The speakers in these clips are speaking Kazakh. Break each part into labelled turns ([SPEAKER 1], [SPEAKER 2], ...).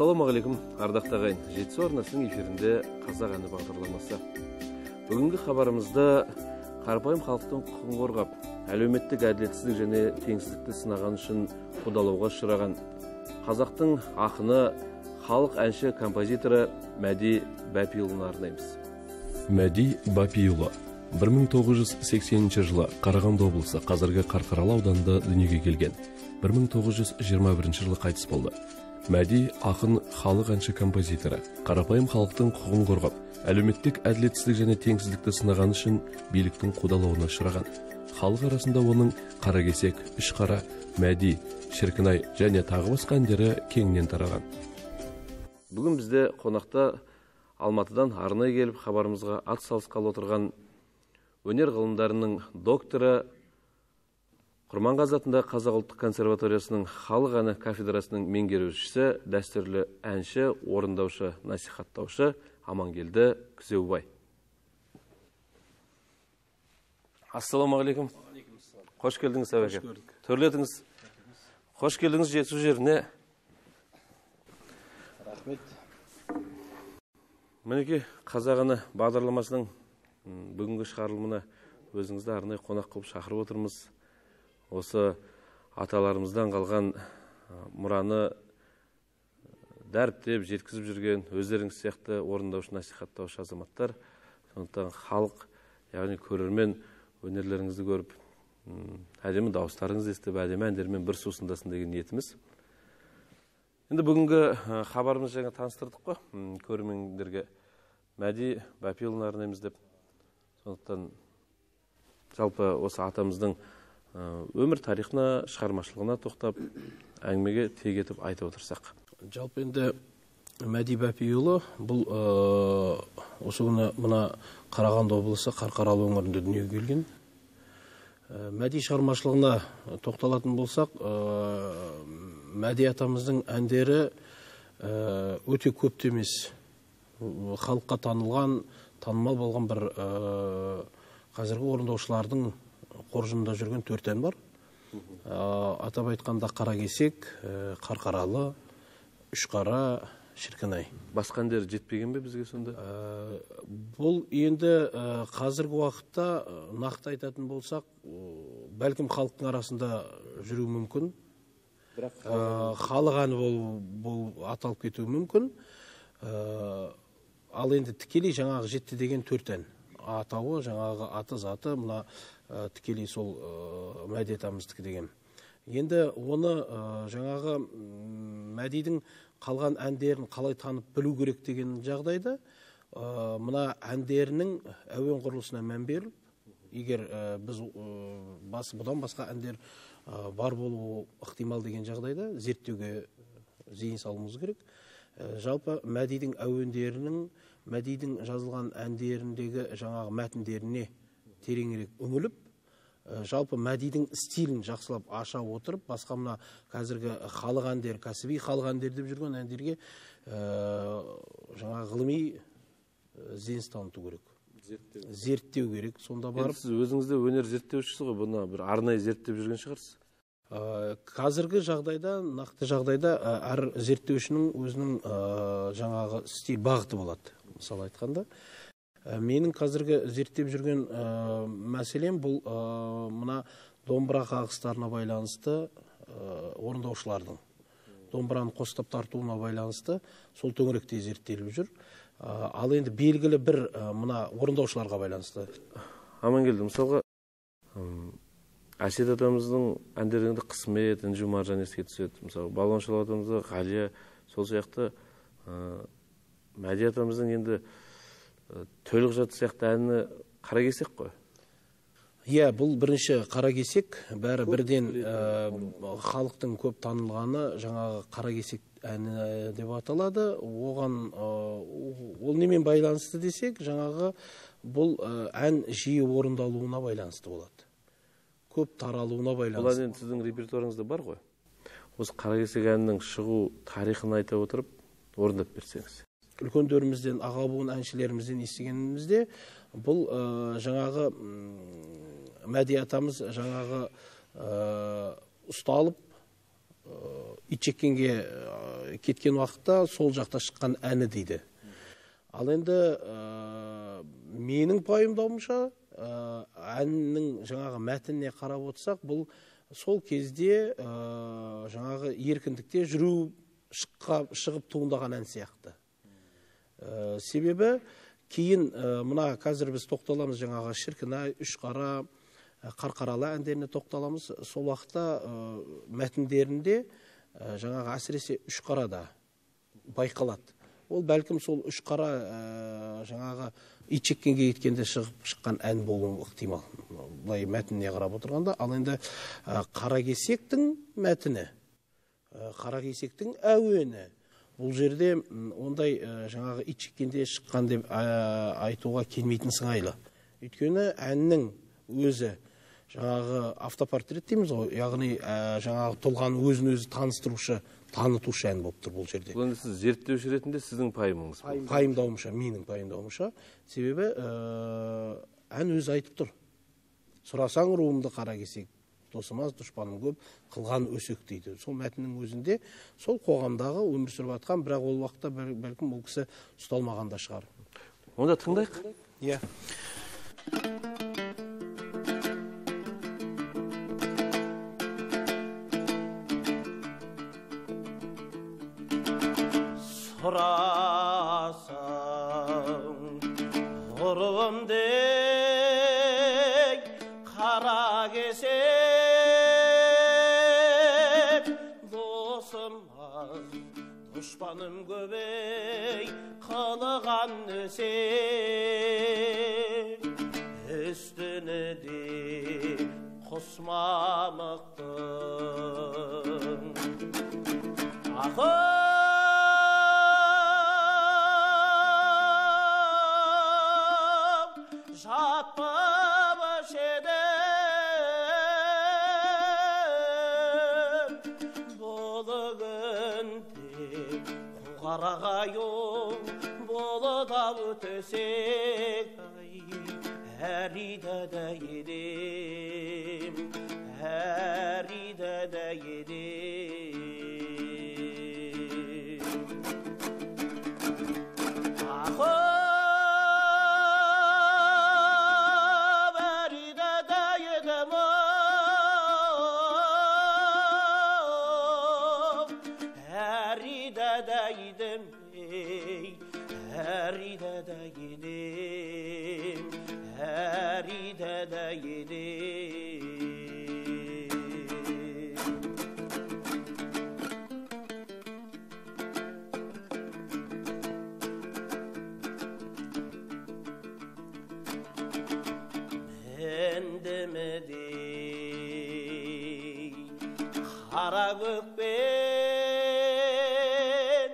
[SPEAKER 1] Ассалаумағалейкум, ардақты ағайын. Жетісу арнасының эфирінде қазақ әні бағдарламасы. Бүгінгі хабарымызда қарапайым халықтың құқығын қорғап, әлеуметтік әділетсіздік және теңсіздікті сынаған үшін қудалауға ұшыраған қазақтың ақыны, халық әнші композиторы Мәди Бәпиұлына арнаймыз.
[SPEAKER 2] Мәди Бәпиұлы 1980 жылы Қарағанды облысы қазіргі Қарқаралы ауданында дүниеге келген. 1921 жылы қайтыс болды. Мәди ақын, халық әнші композиторы, қарапайым халықтың құқығын қорғап, әлеуметтік әділетсіздік және теңсіздікті сынаған үшін биліктің қудалауына ұшыраған. Халық арасында оның Қаракесек, Үшқара, Мәди, Шіркінай және тағы басқа әндері кеңінен тараған.
[SPEAKER 1] Бүгін бізде қонақта Алматыдан арнайы келіп хабарымызға ат салысқалы отырған өнер ғылымдарының докторы, Құрманғазы атындағы Қазақ ұлттық консерваториясының халық әні кафедрасының меңгерушісі, дәстүрлі әнші, орындаушы, насихаттаушы Амангелді Күзеубай. Ассалаумағалейкум. Қош келдіңіз, әбеке. Төрлетіңіз. Қош келдіңіз Жетісу жеріне.
[SPEAKER 3] Рахмет.
[SPEAKER 1] Мінеке, қазақ әні бағдарламасының бүгінгі шығарылымына өзіңізді арнайы қонақ қылып шақырып отырмыз. Осы аталарымыздан қалған мұраны дәріптеп, жеткізіп жүрген өздеріңіз сияқты орындаушы, насихаттаушы азаматтар. Сондықтан халық, яғни көрермен өнерлеріңізді көріп, әдемі дауыстарыңызды естіп, әдемі әндермен бір сусындасын деген ниетіміз. Енді бүгінгі хабарымыз жаңа таныстырдық қой, көрермендерге Мәди Бәпиұлына арнаймыз деп. Сондықтан жалпы осы атамыздың өмір тарихына, шығармашылығына тоқтап, әңгімеге тек етіп айтып отырсақ.
[SPEAKER 3] Жалпы енді Мәди Бәпиұлы бұл осы күні мына Қарағанды облысы Қарқаралы өңірінде дүниеге келген. Мәди шығармашылығына тоқталатын болсақ, Мәди атамыздың әндері өте көп емес, халыққа танылған, танымал болған бір қазіргі орындаушылардың қоржынында жүрген 4 ән бар. Атап айтқанда Қаракесек, Қарқаралы, Үшқара, Шіркінай.
[SPEAKER 1] Басқа әндері жетпеген бе бізге сонда?
[SPEAKER 3] Бұл енді қазіргі уақытта нақты айтатын болсақ, бәлкім халықтың арасында жүру мүмкін. Халық әні бұл аталып кетуі мүмкін. Ал енді тікелей жаңағы жетті деген 4 ән. Атауы, жаңағы аты заты, мұна тікелей сол Мәди атамыздікі деген. Енді оны жаңағы Мәдидің қалған әндерін қалай танып білу керек деген жағдайда, мұна әндерінің әуен құрылысына мән беріліп, егер біз бұдан басқа әндер бар болуы ықтимал деген жағдайда зерттеуге зейін салуымыз керек. Жалпы Мәдидің әуендерінің, Мәдидің жазылған әндеріндегі жаңағы мәтіндеріне тереңірек үңіліп, жалпы Мәдидің стилін жақсылап аша отырып, басқа мына қазіргі халық әндер, кәсіби халық әндер деп жүрген әндерге жаңағы ғылыми ізденіс таныту керек. Зерттеу керек, сонда барып.
[SPEAKER 1] Сіз өзіңізде өнер зерттеушісі ғой, бұны бір арнайы зерттеп жүрген шығарсыз?
[SPEAKER 3] Қазіргі жағдайда, нақты жағдайда әр зерттеушінің өзінің жаңағы стиль бағыты болады. Мысалы айтқанда, менің қазіргі зерттеп жүрген мәселем бұл мына домбыра қағыстарына байланысты орындаушылардың, домбыраны қостап тартуына байланысты сол төңіректе зерттеліп жүр. Ал енді белгілі бір мына орындаушыларға байланысты.
[SPEAKER 1] Амангелді, мысалға, Әсет атамыздың әндерінде Қысмет, Інжу Маржан еске түседі. Мысалы, Балуаншолақ атамызда Ғалия, сол сияқты Мәди атамыздың енді Төлік жаты сияқты әні Қаракесек қой.
[SPEAKER 3] Иә, бұл бірінші Қаракесек, бәрі бірден халықтың көп танылғаны жаңағы Қаракесек әні деп аталады. Оған ол немен байланысты десек, жаңағы бұл ән жиі орындалуына байланысты болады. Көп таралуына байланысты.
[SPEAKER 1] Бұл ән сіздің репертуарыңызда бар ғой. Осы Қаракесек әнінің шығу тарихын айта отырып, орындап берсеңіз.
[SPEAKER 3] Үлкендерімізден, аға буын әншілерімізден естігенімізде, бұл жаңағы Мәди атамыз жаңағы ұсталып итжеккенге кеткен уақытта сол жақта шыққан әні дейді. Ал енді менің пайымдауымша әннің жаңағы мәтініне қарап отырсақ, бұл сол кезде жаңағы еркіндікте жүру шығып туындаған ән сияқты. Себебі кейін мына қазір біз тоқталамыз жаңағы шіркін-ай, үш қара, қарқаралы әндеріне тоқталамыз. Сол уақытта мәтіндерінде жаңағы әсіресе үш қарада байқалады. Ол бәлкім сол үш қара жаңағы итжеккенге кеткенде шыққан ән болуы ықтимал. Былай мәтініне қарап отырғанда, ал енді Қаракесектің мәтіні, Қаракесектің әуені, бұл жерде ондай жаңағы итжеккенде шыққан деп айтуға келмейтін сыңайлы. Өйткені әннің өзі жаңағы автопортрет дейміз ғой, яғни жаңағы тұлғаны өзін-өзі танытушы ән болып тұр бұл жерде.
[SPEAKER 1] Бұл енді сіз зерттеуші ретінде сіздің пайымыңыз?
[SPEAKER 3] Пайымдауымша, менің пайымдауымша. Себебі ән өзі айтып тұр. Сұрасаң руымды Қаракесек, досымаз дұшпаным көп, қылған өсек дейді. Сол мәтіннің өзінде сол қоғамдағы өмір сүріп жатқан, бірақ ол уақытта бәлкім ол кісі ұсталмаған да шығар.
[SPEAKER 1] Онда тыңдайық?
[SPEAKER 3] Иә.
[SPEAKER 4] Сұрасаң ұрымдей Қаракесек, досым аз, дұшпаным көбей, қылған өсек, үстіні де құс мамықтың. Қарағайым болыда өтесек, әриді де едім, әриді де едім. Қара көкпен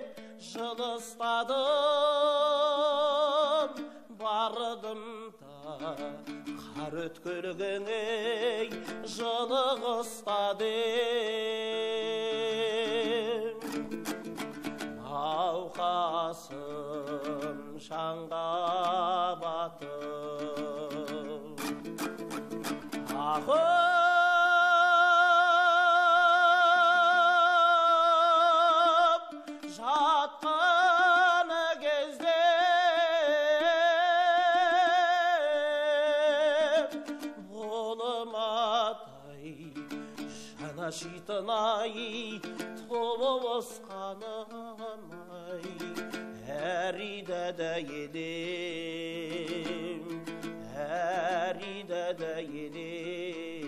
[SPEAKER 4] жылыстадым, бардым да қар өткелгіңе жылы қыстадым. Науқасым шаңға батып, Шитынай, тобысқанымай, әриді де едім, әриді де едім.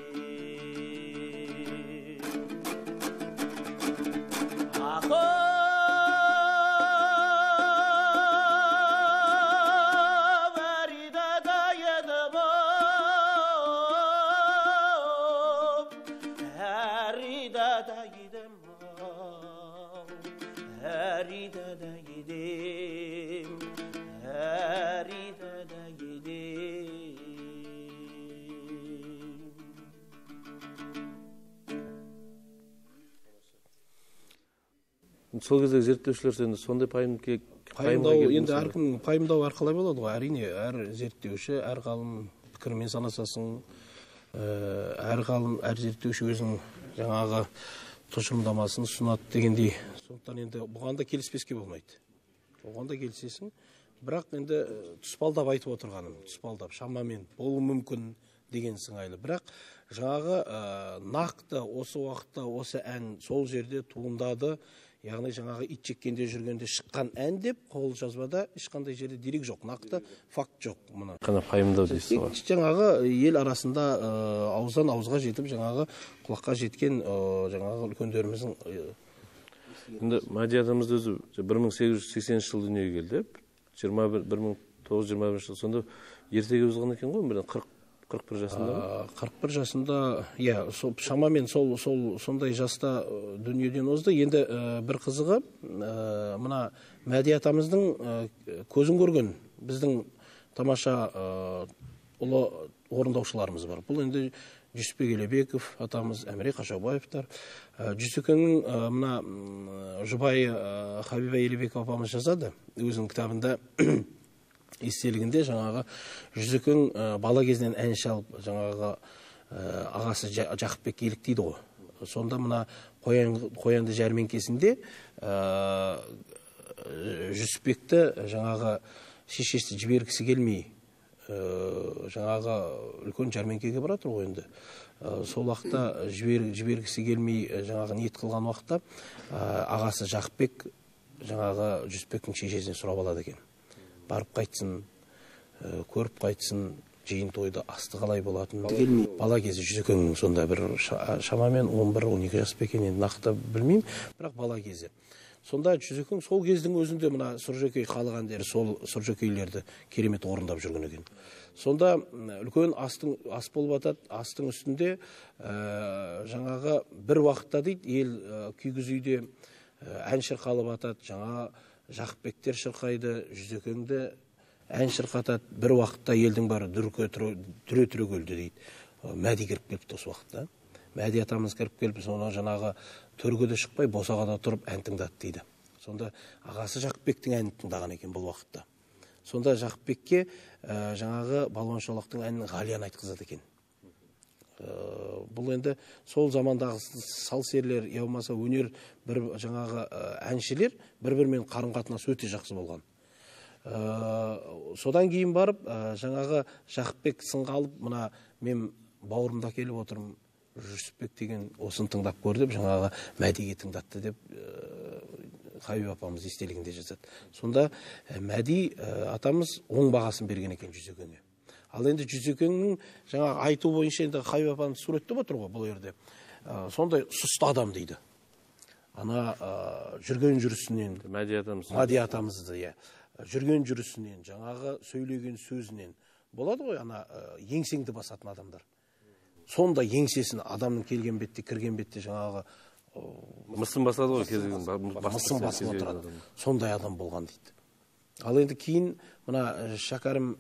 [SPEAKER 1] Сол кезде зерттеушілер енді сондай
[SPEAKER 3] пайымдау, енді әркім пайымдау арқылы болады ғой. Әрине, әр зерттеуші, әр ғалым пікірмен санасасын, әр ғалым, әр зерттеуші өзінің жаңағы тұжырымдамасын ұсынады дегендей. Сондықтан енді бұған да келіспеске болмайды. Оған да келісесің. Бірақ енді тұспалдап айтып отырғаным, тұспалдап шамамен болуы мүмкін деген сыңайлы. Бірақ жаңағы нақты осы уақытта осы ән сол жерде туындады. Яғни жаңағы ит жеккенде жүргенде шыққан ән деп қолжазбада ешқандай жерде дерек жоқ, нақты факт жоқ. Мына
[SPEAKER 1] қана пайымдау дейсіз ғой.
[SPEAKER 3] Жаңағы ел арасында ауыздан ауызға жетіп, жаңағы құлаққа жеткен жаңағы үлкендеріміздің
[SPEAKER 1] енді Мәди атамыз өзі 1880 жыл дүниеге келді. 1921 жыл. Сонда ертеге озған екен ғой, бірден 41 жасында.
[SPEAKER 3] 41 жасында, иә, шамамен сондай жаста дүниеден озды. Енді бір қызығы, мына Мәди атамыздың көзін көрген біздің тамаша ұлы орындаушыларымыз бар. Бұл енді Жүсіпбек Елебеков атамыз, Әміре Қашаубаевтар. Жүсекеңнің мына жұбайы Хабиба Елебеков апамыз жазады өзінің кітабында естелігінде, жаңағы Жүсекең бала кезінен ән шалып, жаңағы ағасы Жақыпбек еліктейді ғой. Сонда мына қоянды жәрмеңкесінде Жүсіпбекті жаңағы шешесі жібергісі келмей, жаңағы үлкен жәрмеңкеге баратыр ғой енді. Сол уақытта жібергісі келмей жаңағы ниет қылған уақытта ағасы Жақыпбек жаңағы Жүсіпбектің шешесіне сұрап алады екен. Барып қайтсын, көріп қайтсын, жиын тойды асты қалай болатын. Бала кезі Жүсекеңнің сонда бір шамамен 11-12 жас екен, енді нақты білмеймін, бірақ бала кезі. Сонда Жүсекең сол кездің өзінде мына Сұржекей халық әндері, сол Сұржекейлерді керемет орындап жүрген екен. Сонда үлкен ас болып атады, астың үстінде жаңағы бір уақытта дейді, ел күйгіз үйде ән шырқалып атады, жаңа Жақыпбектер шырқайды, Жүсекеңді ән шырқатады. Бір уақытта елдің бәрі дүре түрегелді дейді. Мәди кіріп келіпті осы уақытта. Мәди атамыз кіріп келіп, соны жаңағы төргеде шықпай, босағада тұрып ән тыңдады дейді. Сонда ағасы Жақыпбектің әнін тыңдаған екен бұл уақытта. Сонда Жақыпбекке жаңағы Балуан Шолақтың әнін Ғалиян айтқызады екен. Бұл енді сол замандағы сал-серлер, яумаса өнер бір жаңағы әншілер бір-бірімен қарым-қатынасы өте жақсы болған. Содан кейін барып жаңағы Жақыпбек сынға алып, мына мен бауырымда келіп отырмын, Жүсіпбек деген осын тыңдап көрдіп, жаңағы Мәдиге тыңдатты деп Хабиб апамыз естелігінде жазады. Сонда Мәди атамыз оң бағасын берген екен Жүсекеңе. Ал енді Жүсекеңнің жаңағы айту бойынша енді Хабиб апамыз суреттеп отыр ғой бұл жерде. Сондай сұсты адам дейді. Ана жүрген жүрісінен,
[SPEAKER 1] Мәди
[SPEAKER 3] атамызды, иә, жүрген жүрісінен, жаңағы сөйлеген сөзінен болады ғой, ана еңсеңді басатын адамдар. Сонда еңсесін адамның келген бетте, кірген бетте жаңағы
[SPEAKER 1] мысын басады ғой,
[SPEAKER 3] мысын басып отырады. Сондай адам болған дейді. Ал енді кейін мына Шәкәрім,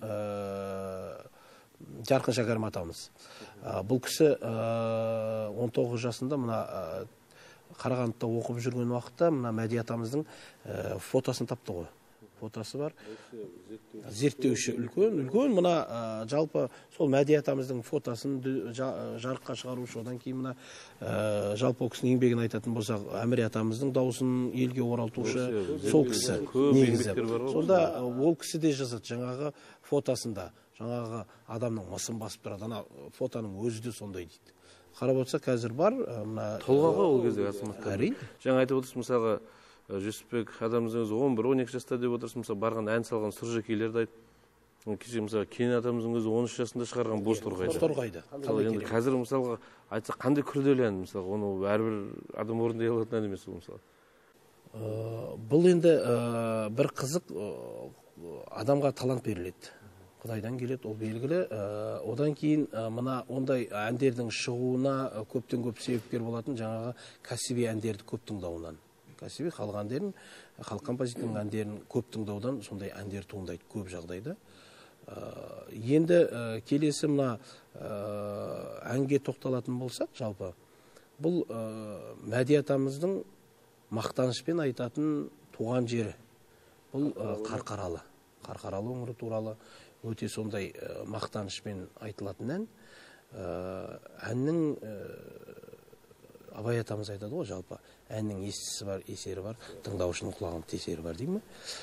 [SPEAKER 3] Жарқын Шәкәрім атамыз. Бұл кісі 19 жасында мына Қарағандыда оқып жүрген уақытта мына Мәди атамыздың фотосын тапты ғой. Фотосы бар. Зерттеуші үлкен мына жалпы сол Мәди атамыздың фотосын жарыққа шығарушы, одан кейін мына жалпы кісінің еңбегін айтатын болсақ, Әміре атамыздың дауысын елге оралтушы сол кісі негізі. Сонда ол кісі де жазады жаңағы фотосында, жаңағы адамның мысын басып тұрады. Ана фотоның өзі де сондай дейді. Қарап отырса қазір бар мына
[SPEAKER 1] толғаға ол кезде азаматтар.
[SPEAKER 3] Әрине.
[SPEAKER 1] Жаңа айтып отырсыз, мысалға Жүсіпбек атамыздың өзі 11-12 жаста деп отырсыз, мысалы барған ән салған Сұржекейлерді айтып. Кеше мысалы Кенен атамыздың өзі 13 жасында шығарған Бозторғайды. Енді қазір мысалға айтса қандай күрделі ән, мысалы оны әрбір адам орындай алатын ән емес ол мысалы.
[SPEAKER 3] Бұл енді бір қызық, адамға талант беріледі. Құдайдан келеді, ол белгілі. Одан кейін мына ондай әндердің шығуына көптен көп себепкер болатын жаңағы кәсіби әндерді көп тыңдауынан. Кәсіби халық әндерін, халық композиторының әндерін көп тыңдаудан сондай әндер туындайды көп жағдайда. Енді келесі мына әнге тоқталатын болсақ, жалпы бұл Мәди атамыздың мақтанышпен айтатын туған жері. Бұл Қарқаралы. Қарқаралы өңірі туралы өте сондай мақтанышпен айтылатын ән. Әннің Абай атамыз айтады ғой, жалпы әннің естісі бар, есері бар, тыңдаушының құлағының тесері бар дейді ме?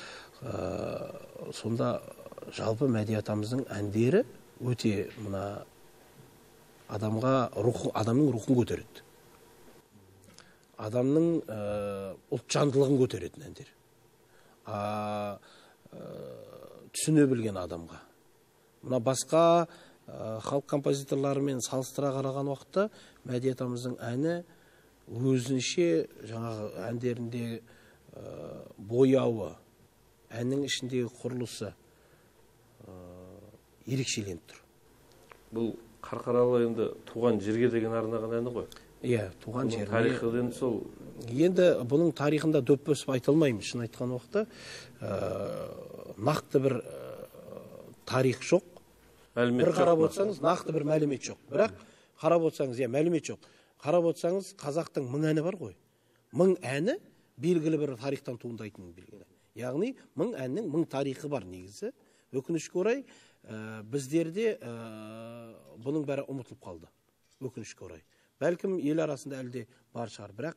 [SPEAKER 3] Сонда жалпы Мәди атамыздың әндері өте мына адамның рухын көтереді. Адамның ұлт жандылығын көтеретін әндер. Түсіне білген адамға. Мына басқа халық композиторларымен салыстыра қараған уақытта Мәди атамыздың әні өзінше жаңағы әндерінде бояуы, әннің ішіндегі құрылысы ерекшеленіп тұр.
[SPEAKER 1] Бұл Қарқаралы енді туған жерге деген арнаған әні ғой.
[SPEAKER 3] Иә, туған жерге.
[SPEAKER 1] Тарихы енді сол.
[SPEAKER 3] Енді бұның тарихында дөп басып айта алмаймыз, шын айтқан уақытта. Нақты бір тарих жоқ. Бір қарап отырсаңыз, нақты бір мәлімет жоқ. Бірақ қарап отырсаңыз, мәлімет жоқ. Қарап отырсаңыз, қазақтың 1000 әні бар ғой. 1000 әні белгілі бір тарихтан туындайтын белгілі. Яғни 1000 әннің 1000 тарихы бар негізі. Өкінішке орай біздерде бұның бәрі ұмытылып қалды. Өкінішке орай. Бәлкім ел арасында әлде бар шығар, бірақ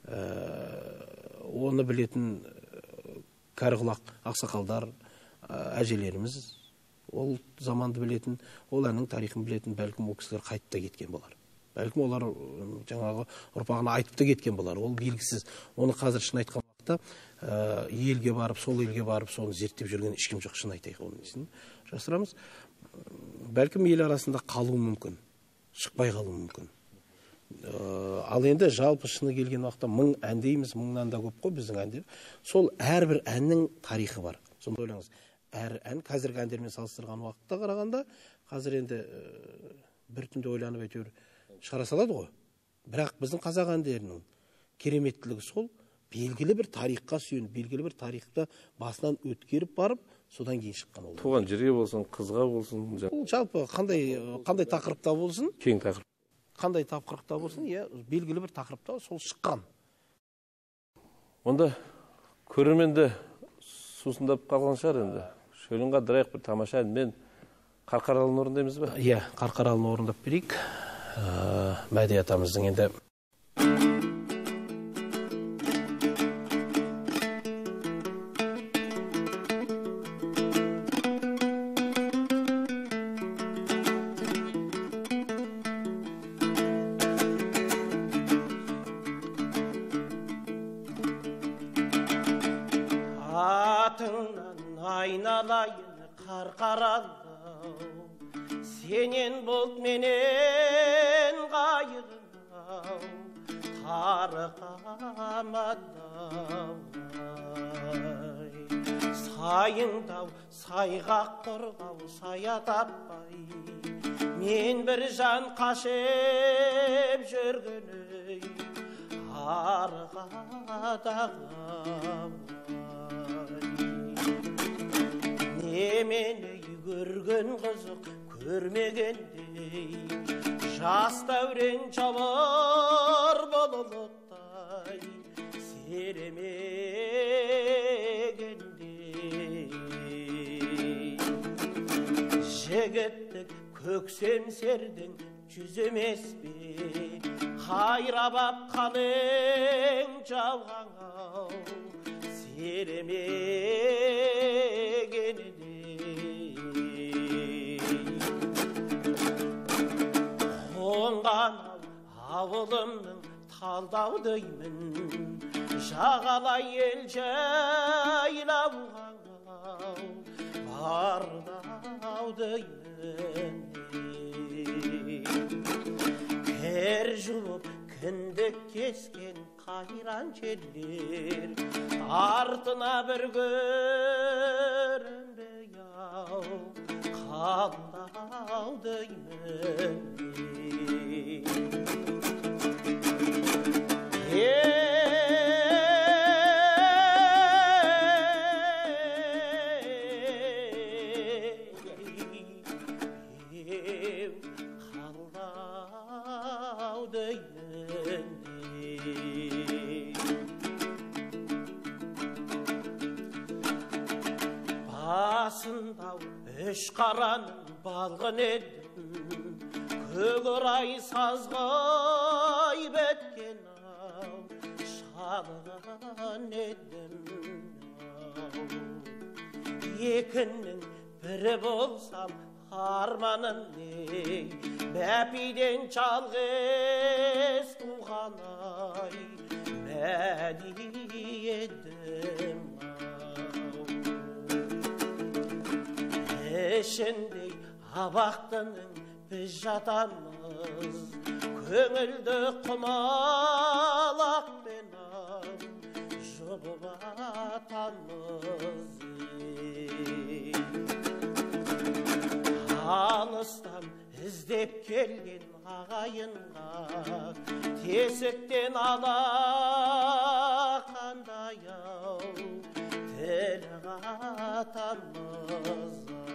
[SPEAKER 3] оны білетін кәрі-құлақ ақсақалдар, әжелеріміз, ол заманды білетін, ол әннің тарихын білетін, бәлкім ол кісілер қайтып та кеткен болар. Бәлкім олар жаңағы ұрпағына айтып та кеткен болар. Ол белгісіз. Оны қазір шын айтқан уақытта елге барып, сол елге барып, соны зерттеп жүрген ешкім жоқ, шын айтайық оның несін. Жасырамыз. Бәлкім ел арасында қалуы мүмкін, шықпай қалуы мүмкін. Ал енді жалпы шыны келген уақытта 1000 ән дейміз, 1000-нан да көп қой біздің әндер. Сол әрбір әннің тарихы бар. Сонда ойлаңыз, әр ән қазіргі әндермен салыстырған уақытта қарағанда, қазір енді бір түнде ойланып әйтеуір шығара салады ғой. Бірақ біздің қазақ әндерінің кереметтілігі сол, белгілі бір тарихқа сүйеніп, белгілі бір тарихты басынан өткеріп барып, содан кейін шыққан ол.
[SPEAKER 1] Туған жерге болсын, қызға болсын,
[SPEAKER 3] жалпы қандай тақырыпта болсын,
[SPEAKER 1] кең тақырып.
[SPEAKER 3] Қандай тақырыпта болсын, белгілі бір тақырыпта сол шыққан.
[SPEAKER 1] Онда көрерменді сусындап қалған шығар енді. Шөлін қадырайық бір тамаша әнмен Қарқаралыны орындаймыз ба?
[SPEAKER 3] Иә, Қарқаралыны орындап берейік. Мәди атамыздың енді
[SPEAKER 4] атыңнан айналайын Қарқаралы, сенен бұлт менен қайығын тарқамадау, сайыңдау сайғақ қорғау сая таппай, мен бір жан қашып жүргені арқадағым. Немені көрген қызық көрмегендей, жас дәурен жабар болылықтай серемегендей. Жігіттік көксем сердің жүз емес бе, қайрабап қалың жауғаңау серемегендей. Қонған ауылымның талдаудаймын, жағалай ел жайлауғаңау бардаудаймын. Кер жуып кіндік кескен қайран жерлер, артына бір көрінбей ау қалдаудаймын. Басындау үш қараның балғын едім, көк ұрай сазғай беткен қалған едім екінің бірі болсам арманым не бәпиден жалғыз туған ай мәди едім ішіндей абақтының біз жатамыз көңілді құмалақпен жұбып атамыз алыстан іздеп келген ағайынға тесіктен алақандай тіл қатамыз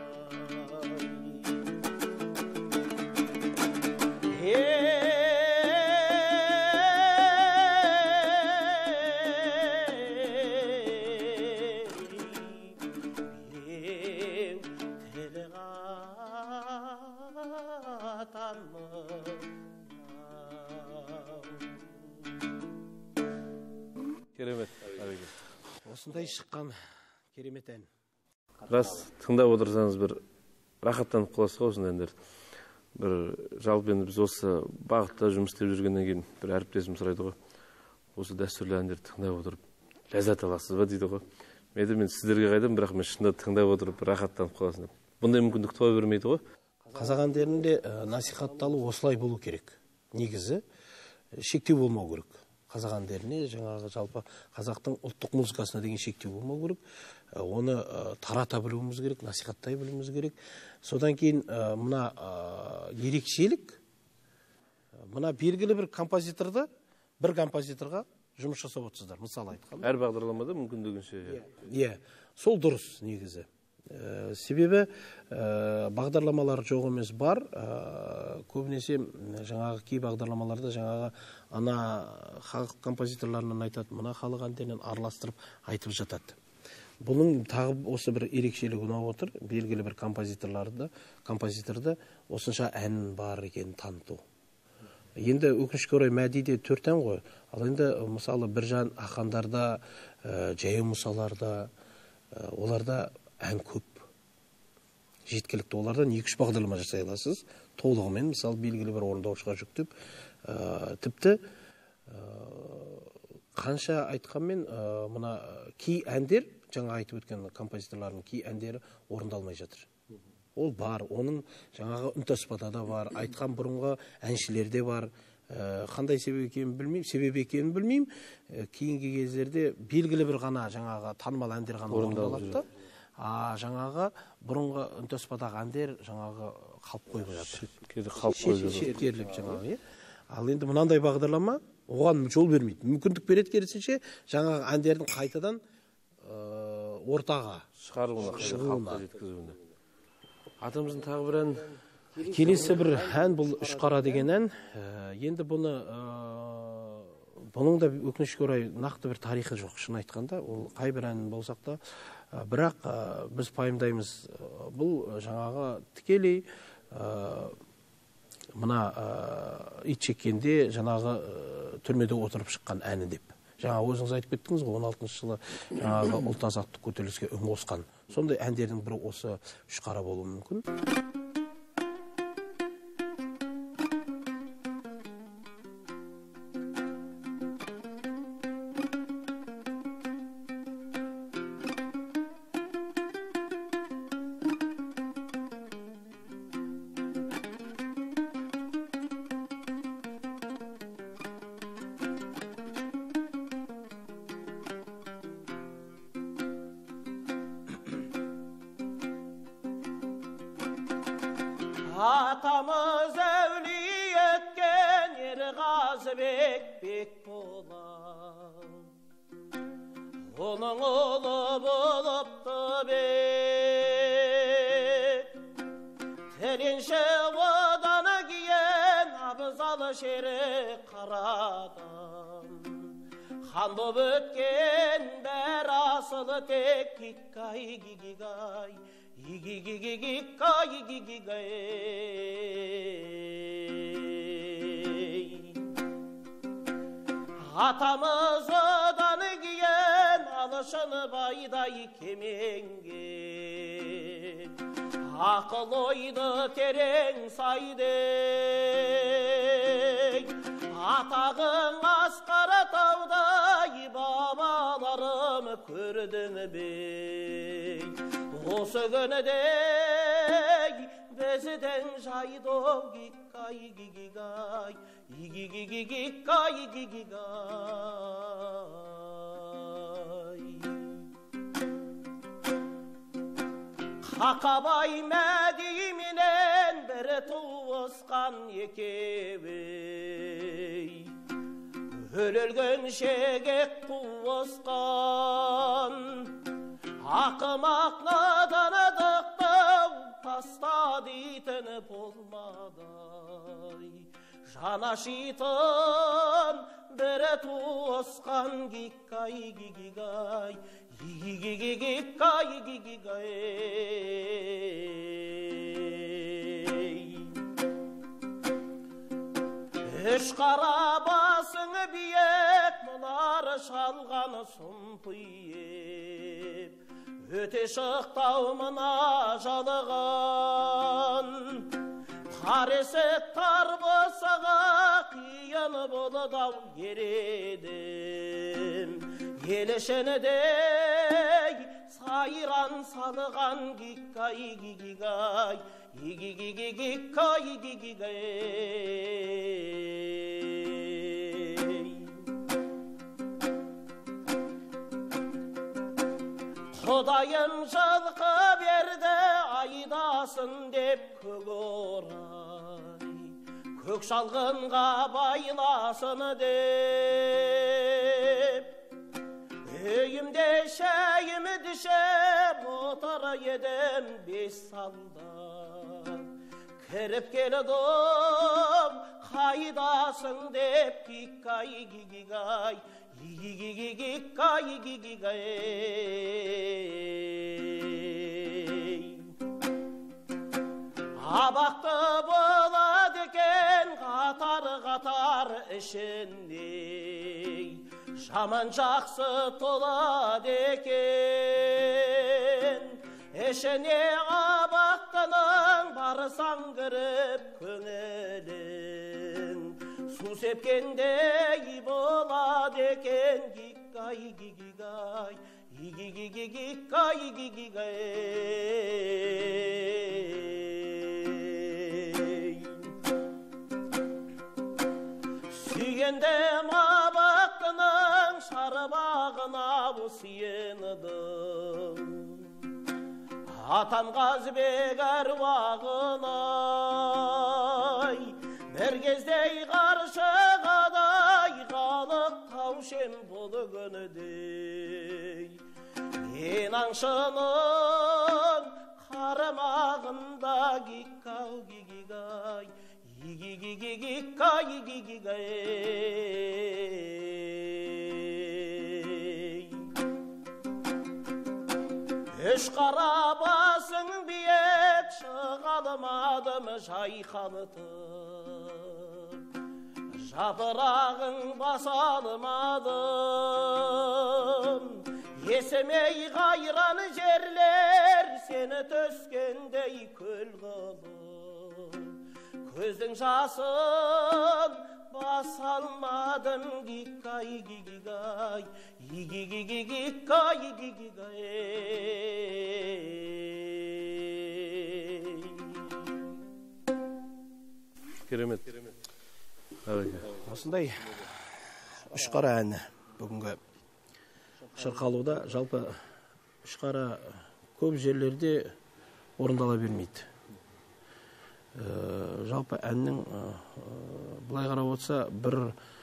[SPEAKER 1] Керемет.
[SPEAKER 3] Осындай шыққан керемет ән.
[SPEAKER 1] Рас, тыңдап отырсаңыз бір рахаттанып қаласыз ғой осындай әндер. Бір жалпы енді біз осы бағытта жұмыс істеп жүргеннен кейін бір әріптесім сұрайды ғой. Осы дәстүрлі әндерді тыңдап отырып ләззат аласыз ба дейді ғой. Мен сіздерге қайдам, бірақ мен шынында тыңдап отырып рахаттанып қаласың деп. Бұндай мүмкіндік туа бермейді ғой.
[SPEAKER 3] Қазақ әндерінде насихатталу осылай болу керек. Негізі шектеу болмау керек. Қазақ әндеріне жаңағы жалпы қазақтың ұлттық музыкасына деген шектеу болмау керек. Оны тарата білуіміз керек, насихаттай білуіміз керек. Содан кейін мына ерекшелік, мына белгілі бір композиторды бір композиторға жұмыс жасап отырсыздар. Мысалы айтқанда.
[SPEAKER 1] Әр бағдарламада мүмкіндігінше.
[SPEAKER 3] Иә, сол дұрыс негізі. Себебі бағдарламалар жоқ емес бар. Көбінесе жаңағы кей бағдарламаларда жаңағы ана халық композиторларынан айтады, мына халық әндерінен араластырып айтып жатады. Бұның тағы осы бір ерекшелігі ұнап отыр. Белгілі бір композиторды осынша ән бар екенін таныту. Енді өкінішке орай Мәдиде 4 ән ғой. Ал енді мысалы Біржан Ахандарда, Жаяу Мұсаларда, оларда ән көп. Жеткілікті. Олардан 2-3 бағдарлама жасай аласыз. Толығымен, мысалы белгілі бір орындаушыға жүктеп, тіпті қанша айтқанмен мына кей әндер, жаңа айтып өткен композиторлардың кей әндері орындалмай жатыр. Ол бар, оның жаңағы үнтаспада бар, айтқан бұрынғы әншілерде бар. Қандай себеп екенін білмеймін, кейінгі кездерде белгілі бір ғана жаңағы танымал әндер ғана орындалады. Жаңағы бұрынғы үнтаспадағы әндер жаңағы қалып қойып жатыр. Шеткерлеп жаңағы. Ал енді мынандай бағдарлама оған жол бермейді. Мүмкіндік береді, керісінше жаңағы әндердің қайтадан ортаға шығуына.
[SPEAKER 1] Атамыздың тағы бір ән.
[SPEAKER 3] Келесі бір ән, бұл Үш қара деген ән. Енді бұның да өкінішке орай нақты бір тарихы жоқ, шын айтқанда. Ол қай бір ән болсақ та, бірақ біз пайымдаймыз, бұл жаңағы тікелей мына ит жеккенде жаңағы түрмеде отырып шыққан әні деп. Жаңа өзіңіз айтып кеттіңіз ғой, 16-шы жылы жаңағы ұлт азаттық көтеріліске үн қосқан. Сондай әндердің бірі осы Үш қара болуы мүмкін.
[SPEAKER 4] Атамыз әулие еткен Ерғазыбек бек болар. Оның ұлы болыпты бек. Тіленші оданы киген абзалы шері қарадан. Хан боп өткен бәр асылы тек кикай гигигай. Атамызы кемеңге, ақыл ойды терең сайдей, атағың асқар таудай, бабаларым көрдің бе. Осы күнідей біздің жайдың гикай гигигай, игигигигай гигигай. Қақабай мәдименен бір туысқан екеуі, өлілгенше кек қуысқан. Ақымақ наданыдықтың таста дейтін болмадай, жана шитын бір туысқан гикай гигигай, гигигигай гигигай. Үш қара басың биек, мұнар шалған сұмпиеп, өте шықтау мына жалыған. Қаресек тар босаға қиын болыдау ередім, ел ішінідей сайран салыған гикай гигигай, гигигигай гигигай. Құдайым жылқы берді айдасын деп көк орай, көк шалғынға байласын деп. Үйімде шәйімді ішіп отыр едім бес салдан, кіріп келдім қайдасың деп гикай гигигай, гигигигай гигигай. Абақты болады екен қатар-қатар ішінде, жаман жақсы толады екен. Ішіне абақтының барсаң кіріп көңілің, су сепкендей болады екен гикай гигигай, гигигигай гигигай. Сүйендім абақтының шарбағына сүйендім, атам Қазбек әруағынай, бір кездей қаршығадай халық таушем бұл күнідей. Мен аңшының қарамағында гикау гигигай, гигигигай гигигай. Үш қара басың биек, шығалмадым жайқалытып, жапырағың басалмадым. Есімей қайран жерлер сені төскендей көл қылып, көздің жасын басалмадым гикай гигигай, гигигигай гигигай.
[SPEAKER 1] Керемет.
[SPEAKER 3] Осындай үш қара ән бүгінгі шырқалуда. Жалпы үш қара көп жерлерде орындала бермейді. Жалпы әннің былай қарап отырса бір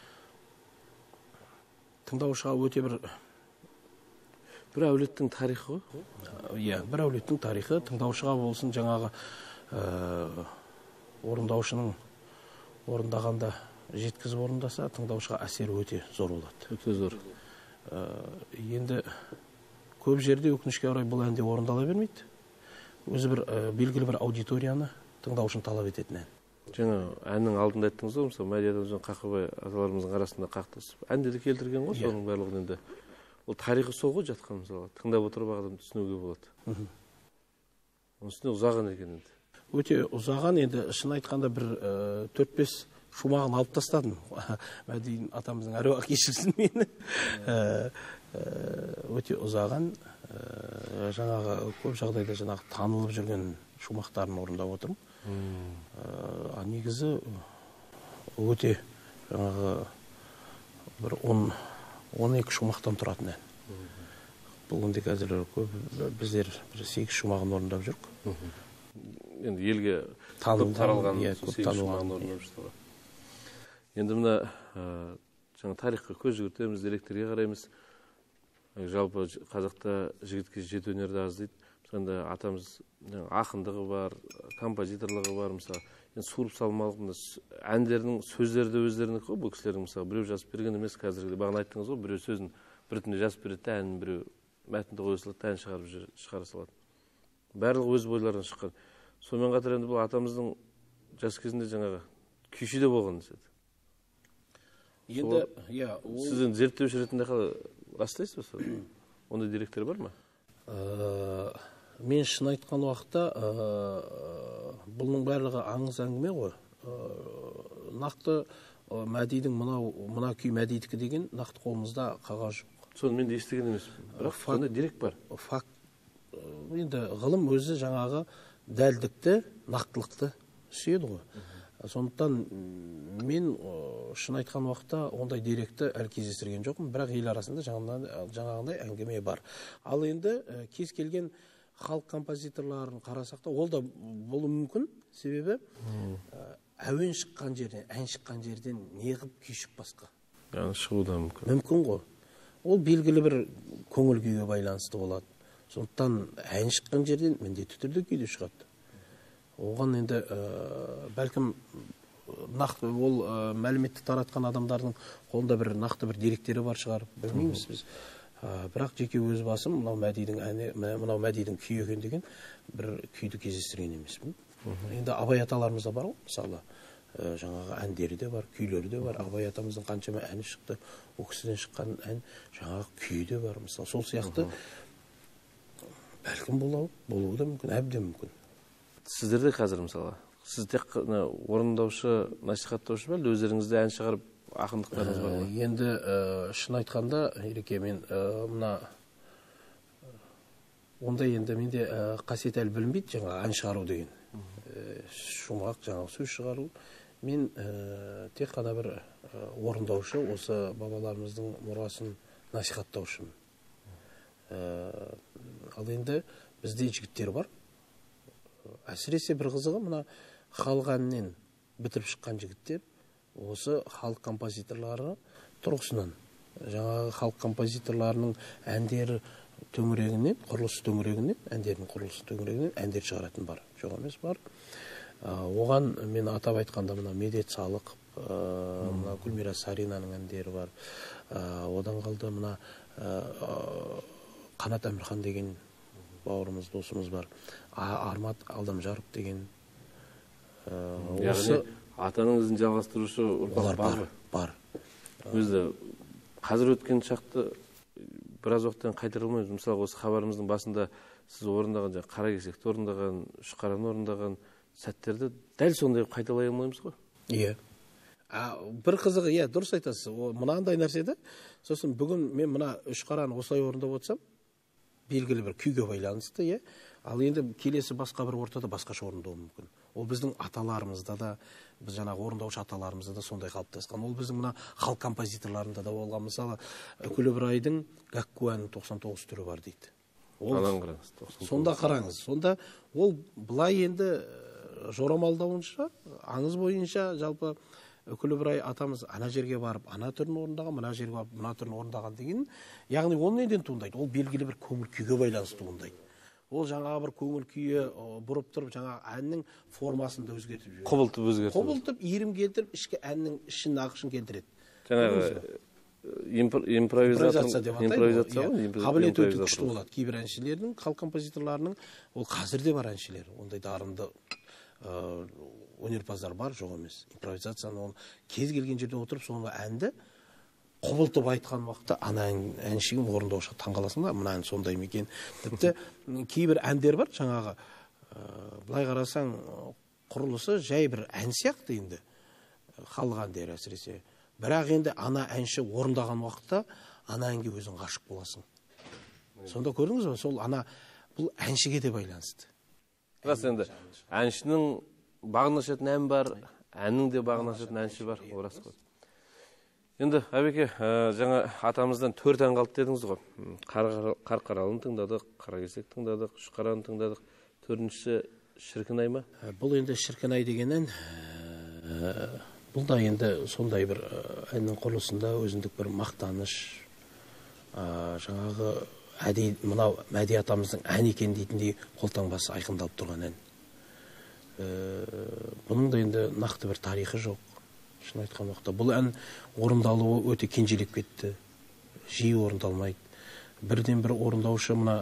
[SPEAKER 3] тыңдаушыға өте бір
[SPEAKER 1] әулеттің тарихы ғой.
[SPEAKER 3] Иә, бір әулеттің тарихы тыңдаушыға болсын, жаңағы орындаушының орындағанда жеткізіп орындаса, тыңдаушыға әсері өте зор болады.
[SPEAKER 1] Өте зор.
[SPEAKER 3] Енді көп жерде өкінішке орай бұл әнде орындала бермейді. Өзі бір белгілі бір аудиторияны тыңдаушын талап ететін ән.
[SPEAKER 1] Жаңа әннің алдында айттыңыз ғой, мысалы Мәди атамыздың Қақыбай аталарымыздың арасында қақтасып әнді де келтірген ғой, соның барлығын енді ол тарихы сол ғой жатқан, мысалы тыңдап отырып адам түсінуге болады. Оның үстіне ұзаған екен енді.
[SPEAKER 3] Өте ұзаған, енді шын айтқанда бір 4-5 шумағын алып тастадым. Мәдиін атамыздың әруақ кешірсін мені. Өте ұзаған, жаңағы көп жағдайда жаңағы танылып жүрген шумақтарын орындап отырмын. Негізі өте жаңағы бір 12 шумақтан тұратын ән. Бүгінде қазір көп біздер 8 шумағын орындап жүрік.
[SPEAKER 1] Енді елге көп таралған 8 шумағын орындап жүрсіз. Енді мына жаңа тарихқа көз жүгіртеміз, деректерге қараймыз. Жалпы қазақта жігітке жеті өнерді аз дейді. Сонда атамыз ақындығы бар, композиторлығы бар, мысалы, суырып салмалық әндерінің сөздері өздерінің қой, бұл кісілердің мысалы біреу жазып берген емес, қазіргі бағана айттыңыз ғой, біреу сөзін бір түнде жазып береді, әнін біреу мәтінді қоя салады, ән шығара салады. Барлығы өз бойларынан шыққан. Сонымен қатар енді бұл атамыздың жас кезінде жаңағы күйші де болған деседі.
[SPEAKER 3] Енді,
[SPEAKER 1] сіз енді зерттеуші ретінде растайсыз ба? Ондай деректер бар ма?
[SPEAKER 3] Мен шын айтқан уақытта бұның барлығы аңыз әңгіме ғой. Нақты Мәдидің мына күй Мәдидікі деген нақты қолымызда қағаз жоқ.
[SPEAKER 1] Соны мен де естіген емеспін. Бірақ сондай дерек бар.
[SPEAKER 3] Факт. Енді ғылым өзі жаңағы дәлдікті, нақтылықты сүйеді ғой. Сондықтан мен шын айтқан уақытта ондай деректі әлі кездестірген жоқпын, бірақ ел арасында жаңағындай әңгіме бар. Ал енді кез келген халық композиторларын қарасақ та, ол да болуы мүмкін, себебі әуен шыққан жерден, ән шыққан жерден неғып күй шықпасқа?
[SPEAKER 1] Яғни шығуы да мүмкін.
[SPEAKER 3] Мүмкін ғой. Ол белгілі бір көңіл күйге байланысты болады. Сондықтан ән шыққан жерден міндетті түрде күй де шығады. Оған енді бәлкім нақты ол мәліметті таратқан адамдардың қолында бір нақты бір деректері бар шығар, білмейміз біз. Бірақ жеке өз басым мынау Мәдидің күй екен деген бір күйді кездестірген емеспін. Енді Абай аталарымызда бар ғой, мысалы жаңағы әндері де бар, күйлері де бар. Абай атамыздың қаншама әні шықты, ол кісіден шыққан ән жаңағы күйі де бар. Мысалы сол сияқты бәлкім болуы да мүмкін, әбден мүмкін.
[SPEAKER 1] Сіздерде қазір мысалы, сіз тек орындаушы, насихаттаушы ба, өздеріңізде ән шығарып ақындықтарыңыз бар ма?
[SPEAKER 3] Енді шын айтқанда, Ереке, мен ондай енді менде қасиет әлі білінбейді, жаңа ән шығару деген. Шумақ, жаңағы сөз шығару. Мен тек қана бір орындаушы, осы бабаларымыздың мұрасын насихаттаушымын. Ал енді бізде жігіттер бар. Әсіресе бір қызығы, мына халық әнінен бітіріп шыққан жігіттер осы халық композиторлары тұрғысынан, жаңағы халық композиторларының әндері төңірегінен, құрылысы төңірегінен, әндердің құрылысы төңірегінен әндер шығаратын бар, жоқ емес бар. Оған мен атап айтқанда мына Медет Салық, мына Гүлмира Саринаның әндері бар. Одан қалды мына Қанат Әмірхан деген бауырымыз, досымыз бар. Армат Алдамжаров деген.
[SPEAKER 1] Яғни атаның ізін жалғастырушы ұрпақ бар.
[SPEAKER 3] Бар.
[SPEAKER 1] Өзі қазір өткен шақты біраз уақыттан қайтара алмаймыз. Мысалы, осы хабарымыздың басында сіз орындаған, Қаракесекті орындаған, Үшқараны орындаған сәттерді дәл сондай қайталай алмаймыз ғой?
[SPEAKER 3] Иә. Бір қызығы, иә, дұрыс айтасыз. Мынандай нәрседе, сосын бүгін мен мына Үшқараны осылай орындап отырсам, белгілі бір күйге байланысты, иә. Ал енді келесі басқа бір ортада басқаша орындауы мүмкін. Ол біздің аталарымызда да, біз жаңағы орындаушы аталарымызда да сондай қалыптасқан. Ол біздің мына халық композиторларында да болған. Мысалы, Үкілі Ыбырайдың Гәккуәнің 99 түрі бар дейді. Сонда қараңыз. Сонда ол былай енді жорамалдауынша, аңыз бойынша жалпы Үкілі Ыбырай атамыз ана жерге барып, ана түрін орындаған, мына жерге барып, мына түрін орындаған деген, яғни ол неден туындайды? Ол белгілі бір көңіл күйге байланысты туындайды. Ол жаңағы бір көңіл күйі бұрып тұрып, жаңағы әннің формасын да өзгертіп жібереді.
[SPEAKER 1] Құбылтып өзгертіп.
[SPEAKER 3] Құбылтып, иірім келтіріп, ішкі әннің ішін нақышын келтіреді.
[SPEAKER 1] Жаңағы импровизация деп
[SPEAKER 3] атайды. Қабілеті өте күшті болады. Кейбір әншілердің, халық композиторларының, ол қазірде бар әншілер, ондай дарынды өнерпаздар бар, жоқ емес. Импровизацияны ол кез келген жерде отырып, соны әнді құбылтып айтқан уақытта ана әншейін орындаушы таңғаласың да, мына ән сондай ма екен. Тіпті кейбір әндер бар жаңағы, былай қарасаң құрылысы жай бір ән сияқты енді, халық әндері әсіресе. Бірақ енді ана әнші орындаған уақытта ана әнге өзің ғашық боласың. Сонда көрдіңіз бе, сол ана бұл әншіге де байланысты.
[SPEAKER 1] Рас, енді әншінің бағын ашатын ән бар, әннің де бағын ашатын әнші бар, орас қой. Енді Әбеке, жаңа атамыздан 4 ән қалды дедіңіз ғой. Қарқаралыны тыңдадық, Қаракесек тыңдадық, Үшқараны тыңдадық. 4-ші Шіркін-ай ма?
[SPEAKER 3] Бұл енді Шіркін-ай деген ән, бұл да енді сондай бір әннің құрылысында өзіндік бір мақтаныш, жаңағы мынау Мәди атамыздың ән екен дейтіндей қолтаңбасы айқындалып тұрған ән. Бұның да енді нақты бір тарихы жоқ. Шын айтқан уақытта бұл ән орындалуы өте кенжелеп кетті, жиі орындалмайды. Бірден бір орындаушы мына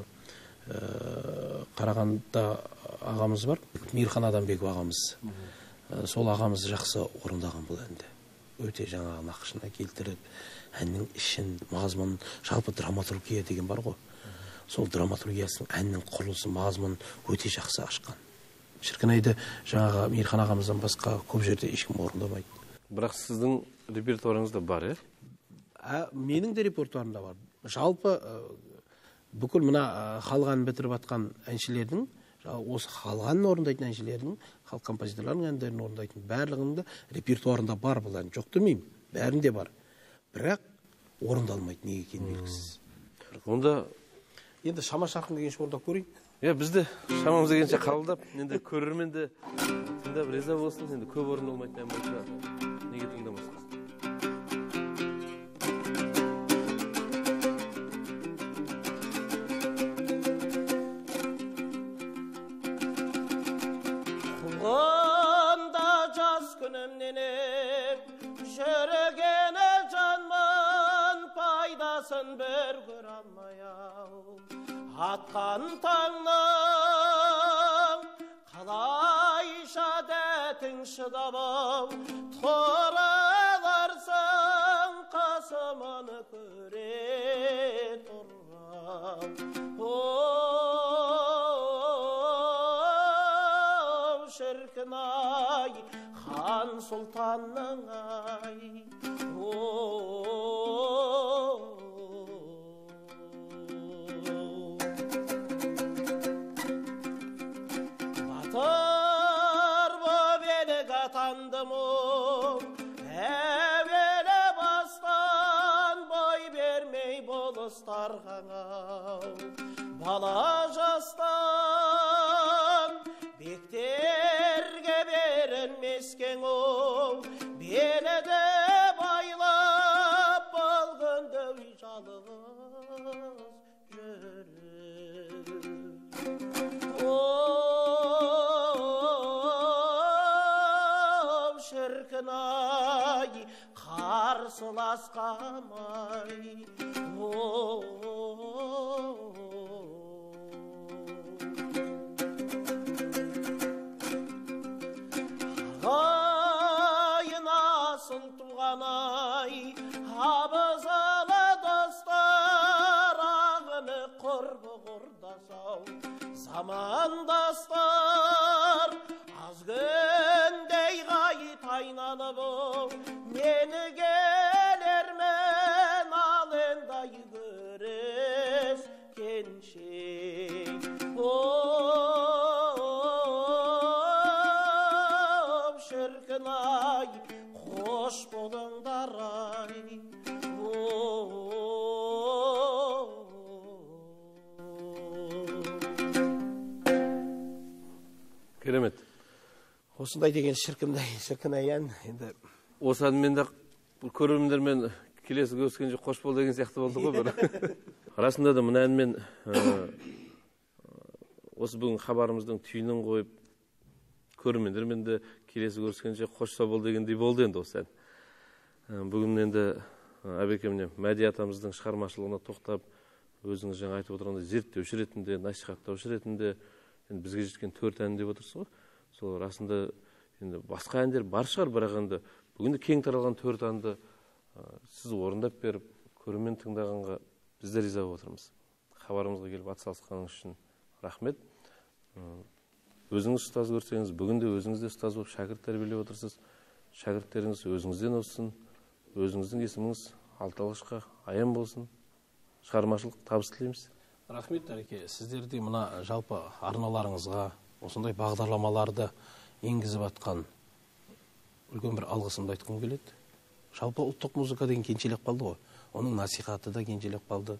[SPEAKER 3] Қарағандыда ағамыз бар, Мейірхан Адамбеков ағамыз. Сол ағамыз жақсы орындаған бұл әнді. Өте жаңағы нақышына келтіріп, әннің ішін, мазмұнын, жалпы драматургия деген бар ғой. Сол драматургиясының, әннің құрылысы, мазмұнын өте жақсы ашқан. Шіркін-айды жаңағы Мейірхан ағамыздан басқа көп жерде ешкім орындамайды.
[SPEAKER 1] Бірақ сіздің репертуарыңызда бар,
[SPEAKER 3] Менің де репертуарымда бар. Жалпы бүкіл мына халық әнін бітіріп атқан әншілердің, осы халық әнін орындайтын әншілердің, халық композиторларының әндерін орындайтын барлығында репертуарында бар бұл ән. Жоқ демеймін, бәрінде бар. Бірақ орындалмайды, неге екені белгісіз.
[SPEAKER 1] Онда
[SPEAKER 3] енді шама шарқын дегенше орындап көрейін.
[SPEAKER 1] Бізді шамамыз дегенше қабылдап, енді көрермен де тыңдап риза болсын. Енді көп орындалмайтын ән болса, неге тыңдамасқа?
[SPEAKER 4] Қуғанда жас күнімнен жүргені жанмын, пайдасын бір көре алмай-ау. Атқан таңның қалайша дәтің шыдап, тұраларсың қасыманы көре тұрам. Шіркін-ай, хан сұлтанның ай, батыр боп елік атандым, әуелі бастан бой бермей болыстарға, бала жастан бектерге берілмескен оң, бені де байлап болғынды үй жалғыз жүріп. Шіркін-ай, қарсыласқамай, ағайынасың туған-ай, абызалы достар, ағыны құрбы құрдасау, замандастар аз күндей ғайып айналып, мені келермен ал ендай көріскенше. Шіркін-ай, қош болыңдар-ай.
[SPEAKER 1] Керемет.
[SPEAKER 3] Осындай деген Шіркін-ай ән.
[SPEAKER 1] Осы әнмен де көрермендермен келесі көріскенше қош бол деген сияқты болды ғой бір. Расында да мына әнмен осы бүгін хабарымыздың түйінін қойып, көрермендермен де келесі көріскенше қош бол дегендей болды енді осы ән. Бүгін енді Әбекемне Мәди атамыздың шығармашылығына тоқтап, өзіңіз жаңа айтып отырғандай зерттеуші ретінде, насихаттаушы ретінде бізге жеткен 4 ән деп отырсыз ғой. Сол расында енді басқа әндер бар шығар, бірақ енді бүгінде кең таралған 4 әнді сіз орындап беріп, көрермен тыңдағанға біз де риза болып отырмыз. Хабарымызға келіп атсалысқаныңыз үшін рахмет. Өзіңіз ұстаз көрсеңіз, бүгінде өзіңіз де ұстаз болып шәкірт тәрбиелеп отырсыз. Шәкірттеріңіз өзіңізден өссін, өзіңіздің есіміңіз алты алғышқа аян болсын. Шығармашылық табыс тілейміз.
[SPEAKER 3] Рахмет, Әреке. Сіздерде мына жалпы арналарыңызға осындай бағдарламаларды енгізіп атқан үлкен бір алғысымды айтқым келеді. Жалпы ұлттық музыка деген кенжелеп қалды ғой. Оның насихаты да кенжелеп қалды.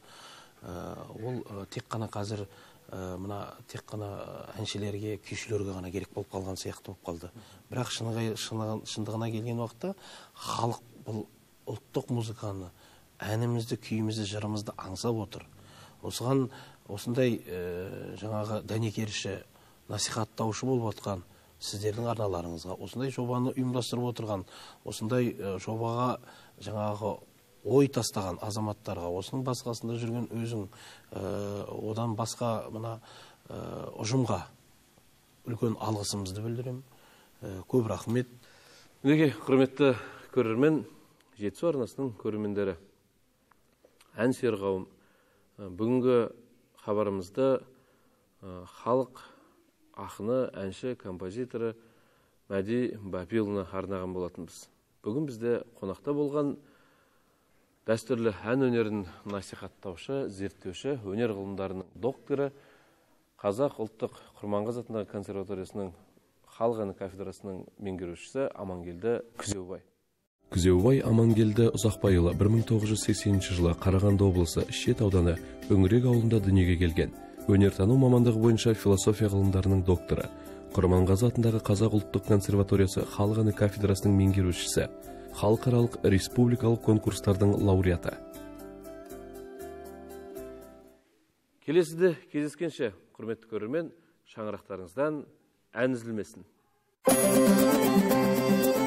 [SPEAKER 3] Ол тек қана қазір тек қана әншілерге, күйшілерге ғана керек болып қалған сияқты болып қалды. Бірақ шындығына келген уақытта халық бұл ұлттық музыканы, әнімізді, күйімізді, жырымызды аңсап отыр. Осыған осындай жаңағы дәнекерші, насихаттаушы болып отқан сіздердің арналарыңызға, осындай жобаны ұйымдастырып отырған, осындай жобаға жаңағы ой тастаған азаматтарға, осының басқасында жүрген өзің, одан басқа мына ұжымға үлкен алғысымызды білдірем. Көп рахмет.
[SPEAKER 1] Мінекей, құрметті көрермен, Жетісу арнасының көрермендері, ән сүйер қауым, бүгінгі хабарымызды халық ақыны, әнші, композиторы Мәди Бапиұлына арнаған болатынбыз. Бүгін бізде қонақта болған дәстүрлі ән өнерін насихаттаушы, зерттеуші, өнер ғылымдарының докторы, Қазақ ұлттық Құрманғазы атындағы консерваториясының халық әні кафедрасының меңгерушісі Амангелді Күзеубай.
[SPEAKER 2] Күзеубай Амангелді Ұзақбайұлы 1980 жылы Қарағанды облысы Шет ауданы Өңірек ауылында дүниеге келген. Өнертану мамандығы бойынша философия ғылымдарының докторы, Құрманғазы атындағы Қазақ ұлттық консерваториясы халық әні кафедрасының меңгерушісі, халықаралық республикалық конкурстардың лауреаты.
[SPEAKER 1] Келесіде кездескенше, құрметті көрермен, шаңырақтарыңыздан ән үзілмесін.